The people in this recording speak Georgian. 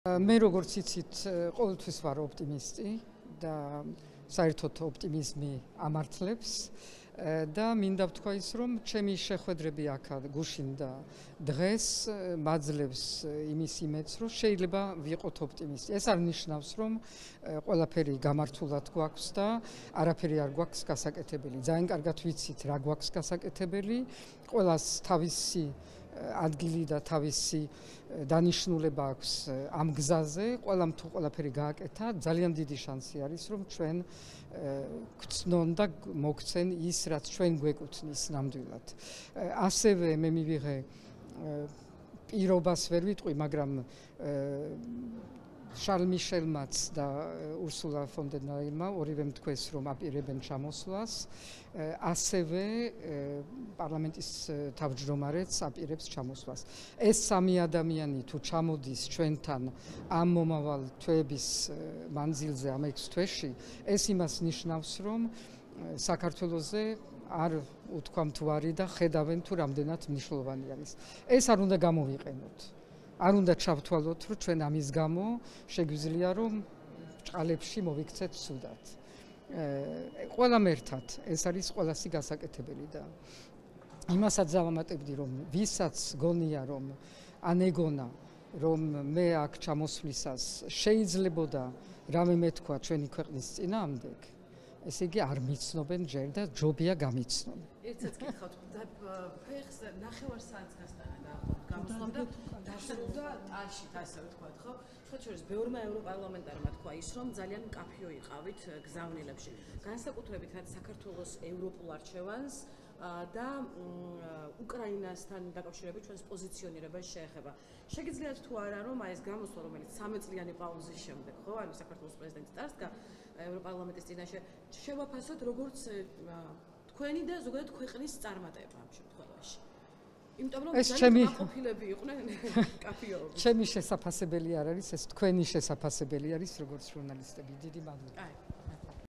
მე როგორც იცით, ყოველთვის ვარ ოპტიმისტი და საერთოდ ოპტიმიზმი ამართლებს და მინდა ვთქვა ის, რომ ჩემი შეხვედრები აქ გუშინ და დღეს მაძლევს იმის იმედს, რომ შეიძლება ვიყოთ ოპტიმისტი. ეს არ ნიშნავს, რომ ყველაფერი გამართულად გვაქვს და არაფერი არ გვაქვს გასაკეთებელი. ძალიან კარგად ვიცით, რა გვაქვს გასაკეთებელი. ყველას თავისი ადგილი და თავისი დანიშნულება აქვს ამ გზაზე, ყველამ თუ ყველაფერი გააკეთა, ძალიან დიდი შანსი არის, რომ ჩვენ გვცნონ და მოგცენ ის, რაც ჩვენ გვეკუთვნის ნამდვილად. ასევე მე მივიღე პირობას ვერ ვიტყვი, მაგრამ შარლ მიშელმაც და ურსულა ფონ დერ ლაინმა ორივემ თქვეს, რომ აპირებენ ჩამოსვლას. ასევე პარლამენტის თავმჯდომარეც აპირებს ჩამოსვლას. ეს სამი ადამიანი თუ ჩამოდის ჩვენთან ამ მომავალ თვეების მანძილზე, ამ 6 თვეში, ეს იმას ნიშნავს, რომ საქართველოზე არ უთქვამთ ვარი და ხედავენ თუ რამდენად მნიშვნელოვანი არის. ეს არ უნდა გამოვიყენოთ. არ უნდა ჩავთვალოთ, რომ ჩვენ ამის გამო შეგვიძლია რომ ჭყალებში მოვიქცეთ სუდად. ყველამ ერთად ეს არის ყველასი გასაკეთებელი და იმასაც დავამატებდი, რომ ვისაც გონია, რომ ან ეგონა, რომ მე აქ ჩამოსვლისას შეიძლებოდა რამე მეთქვა ჩვენი ქვეყნის წინააღმდეგ, ესე იგი არ მიცნობენ ჯერ და ჯობია გამიცნონ. ერთსაც გითხავთ, ფეხს ნახევარ საათს გასტანა გამოსვლამდე დასრულდა ტალშით, ასე ვთქვათ, ხო? შეთხოვეს ბევრმა ევროპარლამენტარმა თქვა ის, რომ ძალიან მკაფიო იყავით გზავნილებში. განსაკუთრებით რაც საქართველოს ევროპულ არჩევანს და უკრაინასთან დაკავშირებით ჩვენს პოზიციონირებას შეეხება. შეგიძლიათ თუ არა, რომ აი ეს გამოსვლა, რომელიც 3 წლიანი პაუზის შემდეგ, ხო, ანუ საქართველოს პრეზიდენტი წარსდგა ევროპარლამენტის წინაშე, შევაფასოთ როგორც თქვენი და ზოგადად ქვეყნის წარმატება ამ შემთხვევაში. იმიტომ რომ ძალიან ყოფილები იყვნენ კაფეოები. ჩემი შესაძლებელი არ არის, ეს თქვენი შესაძლებელი არის როგორც ჟურნალისტები. დიდი მადლობა.